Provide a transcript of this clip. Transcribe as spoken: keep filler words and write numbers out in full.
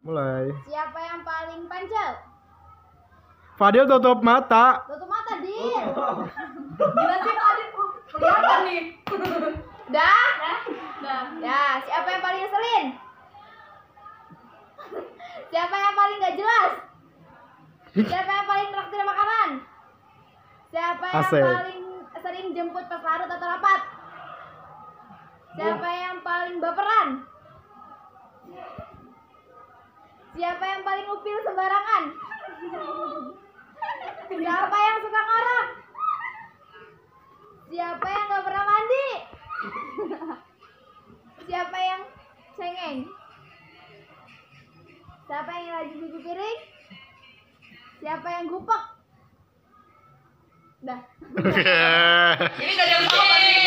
Mulai. Siapa yang paling pancel? Fadil tutup mata. Tutup mata, Dil. Gila sih Fadil. Kelihatan nih. Dah? Dah. Ya, siapa yang paling ngeselin? Siapa yang paling gak jelas? Siapa yang paling traktir makanan? Siapa yang Asik. paling sering jemput pas larut atau rapat? Siapa yang paling baperan? Siapa yang paling upil sembarangan? Siapa yang suka ngorok? Siapa yang gak pernah mandi? Siapa yang cengeng? Siapa yang lagi cuci piring? Siapa yang gupek? Dah. Ini gak ada yang sama.